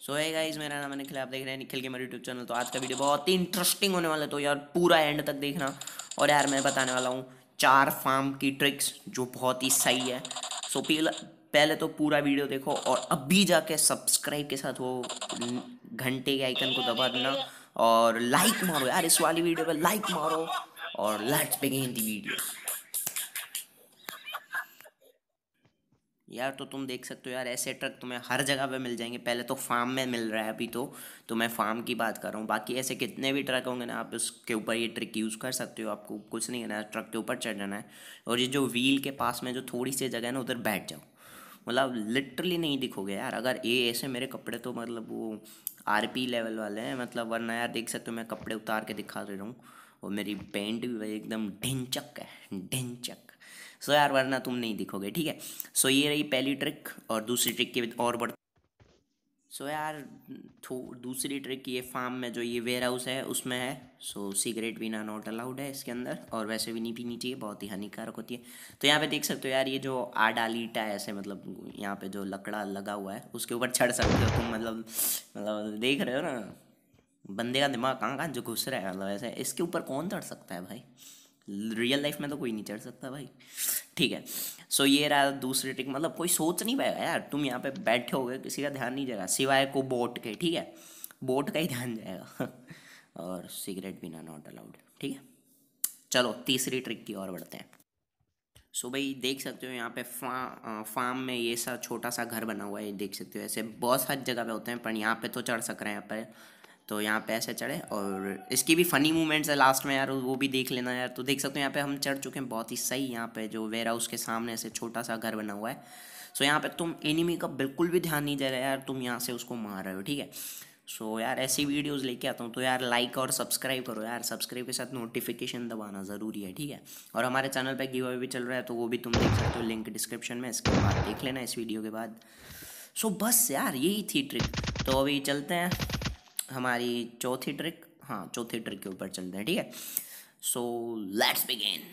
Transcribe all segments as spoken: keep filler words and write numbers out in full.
सो है गाइस, मेरा नाम है निखिल, आप देख रहे हैं निखिल के मेरे यूट्यूब चैनल। तो आज का वीडियो बहुत ही इंटरेस्टिंग होने वाला है, तो यार पूरा एंड तक देखना। और यार मैं बताने वाला हूँ चार फार्म की ट्रिक्स जो बहुत ही सही है। सो पहले तो पूरा वीडियो देखो और अभी जाके सब्सक्राइब के साथ वो घंटे के आइकन को दबा देना और लाइक मारो यार, इस वाली वीडियो पे लाइक मारो और लेट्स बिगिन द वीडियो। यार तो तुम देख सकते हो यार, ऐसे ट्रक तुम्हें हर जगह पे मिल जाएंगे। पहले तो फार्म में मिल रहा है, अभी तो तो मैं फार्म की बात कर रहा हूँ। बाकी ऐसे कितने भी ट्रक होंगे ना, आप उसके ऊपर ये ट्रिक यूज़ कर सकते हो। आपको कुछ नहीं करना है, ट्रक के ऊपर चढ़ जाना है और ये जो व्हील के पास में जो थोड़ी सी जगह है ना, उधर बैठ जाओ। मतलब लिटरली नहीं दिखोगे यार। अगर ये ऐसे मेरे कपड़े तो मतलब वो आर पी लेवल वाले हैं, मतलब वरना यार देख सकते हो मैं कपड़े उतार के दिखा दे रहा हूँ और मेरी पैंट भी भाई एकदम ढिंचक है, ढिंचक। सो यार वरना तुम नहीं दिखोगे, ठीक है। सो ये रही पहली ट्रिक। और दूसरी ट्रिक की और बढ़ सो यार थो दूसरी ट्रिक ये फार्म में जो ये वेयर हाउस है उसमें है। सो सिगरेट पीना नॉट अलाउड है इसके अंदर, और वैसे भी नहीं पीनी चाहिए, बहुत ही हानिकारक होती है। तो यहाँ पे देख सकते हो यार, ये जो आडालीटा है ऐसे, मतलब यहाँ पे जो लकड़ा लगा हुआ है उसके ऊपर चढ़ सकते हो तुम। मतलब मतलब देख रहे हो ना बंदे का दिमाग कहाँ कहाँ जो घुस रहा है। मतलब ऐसे इसके ऊपर कौन चढ़ सकता है भाई? रियल लाइफ में तो कोई नहीं चढ़ सकता भाई, ठीक है। सो ये रहा दूसरी ट्रिक। मतलब कोई सोच नहीं पाएगा यार, तुम यहाँ पे बैठे होगे किसी का ध्यान नहीं जाएगा सिवाय को बोट के, ठीक है। बोट का ही ध्यान जाएगा और सिगरेट पीना नॉट अलाउड, ठीक है। चलो तीसरी ट्रिक की ओर बढ़ते हैं। सो भाई देख सकते हो यहाँ पे फा, फार्म में ये सा छोटा सा घर बना हुआ है, ये देख सकते हो। ऐसे बहुत सारी जगह पे होते हैं, पर यहाँ पे तो चढ़ सक रहे हैं यहाँ पे। तो यहाँ पे ऐसे चढ़े और इसकी भी फ़नी मूवमेंट्स है लास्ट में यार, वो भी देख लेना यार। तो देख सकते हो यहाँ पे हम चढ़ चुके हैं, बहुत ही सही। यहाँ पे जो वेयर हाउस के सामने ऐसे छोटा सा घर बना हुआ है। सो यहाँ पे तुम एनिमी का बिल्कुल भी ध्यान नहीं दे रहे यार, तुम यहाँ से उसको मार रहे हो, ठीक है। सो यार ऐसी वीडियोस लेके आता हूँ, तो यार लाइक और सब्सक्राइब करो यार। सब्सक्राइब के साथ नोटिफिकेशन दबाना ज़रूरी है, ठीक है। और हमारे चैनल पे गिव अवे भी चल रहा है, तो वो भी तुम देख सकते हो, लिंक डिस्क्रिप्शन में। इसके बाद देख लेना इस वीडियो के बाद। सो बस यार यही थी ट्रिक। तो अभी चलते हैं हमारी चौथी ट्रिक। हाँ चौथी ट्रिक के ऊपर चलते हैं, ठीक है। So let's begin.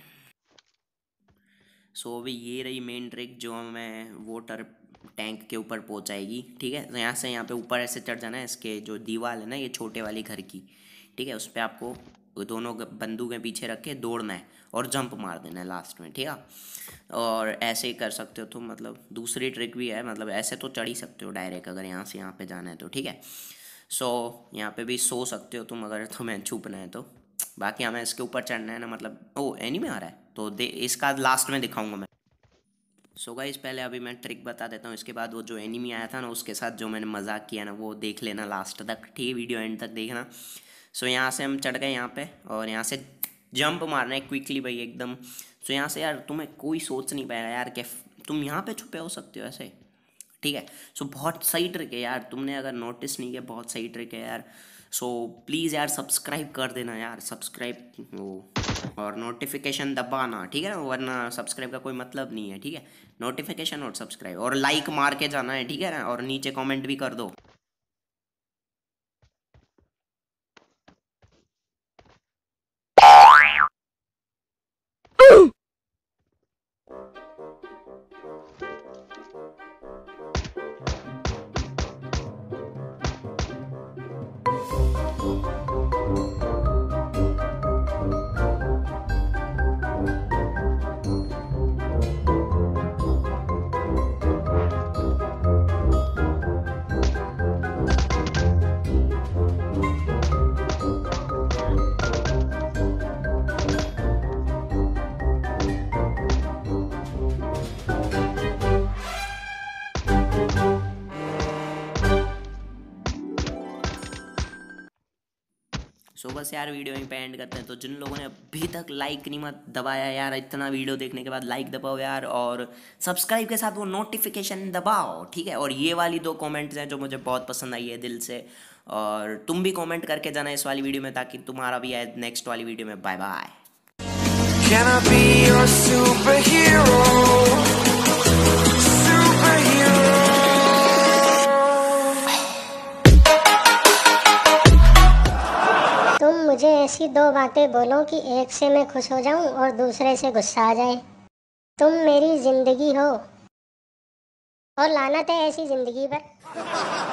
सो अभी ये रही मेन ट्रिक जो हमें वाटर टैंक के ऊपर पहुंचाएगी, ठीक है। तो यहाँ से यहाँ पे ऊपर ऐसे चढ़ जाना है। इसके जो दीवार है ना ये छोटे वाली घर की, ठीक है, उस पर आपको दोनों बंदूकें पीछे रख के दौड़ना है और जंप मार देना है लास्ट में, ठीक है। और ऐसे ही कर सकते हो तुम। मतलब दूसरी ट्रिक भी है, मतलब ऐसे तो चढ़ ही सकते हो डायरेक्ट, अगर यहाँ से यहाँ पे जाना है तो, ठीक है। सो यहाँ पे भी सो सकते हो तुम अगर तुम्हें छुपना है तो। बाकी हमें इसके ऊपर चढ़ना है ना, मतलब ओ एनीमे आ रहा है तो दे इसका लास्ट में दिखाऊंगा मैं। सो गाइस पहले अभी मैं ट्रिक बता देता हूँ, इसके बाद वो जो एनिमी आया था ना उसके साथ जो मैंने मजाक किया ना, वो देख लेना लास्ट तक, ठीक है। वीडियो एंड तक देखना। सो यहाँ से हम चढ़ गए यहाँ पे और यहाँ से जंप मारना है क्विकली भाई एकदम। सो यहाँ से यार तुम्हें कोई सोच नहीं पाएगा यार कि तुम यहाँ पे छुपे हो सकते हो ऐसे, ठीक है। सो बहुत सही ट्रिक है यार, तुमने अगर नोटिस नहीं किया बहुत सही ट्रिक है यार। सो प्लीज़ यार सब्सक्राइब कर देना यार, सब्सक्राइब वो और नोटिफिकेशन दबाना, ठीक है ना, वरना सब्सक्राइब का कोई मतलब नहीं है, ठीक है। नोटिफिकेशन और सब्सक्राइब और लाइक मार के जाना है, ठीक है ना, और नीचे कमेंट भी कर दो। सो so, बस यार वीडियो यहीं पे एंड करते हैं। तो जिन लोगों ने अभी तक लाइक नहीं मत दबाया यार, इतना वीडियो देखने के बाद लाइक दबाओ यार, और सब्सक्राइब के साथ वो नोटिफिकेशन दबाओ, ठीक है। और ये वाली दो कमेंट्स हैं जो मुझे बहुत पसंद आई है दिल से, और तुम भी कमेंट करके जाना इस वाली वीडियो में ताकि तुम्हारा भी आए नेक्स्ट वाली वीडियो में। Bye bye. Can I be your superhero? Superhero. तुम मुझे ऐसी दो बातें बोलो कि एक से मैं खुश हो जाऊं और दूसरे से गुस्सा आ जाए। तुम मेरी जिंदगी हो और लानत है ऐसी जिंदगी पर।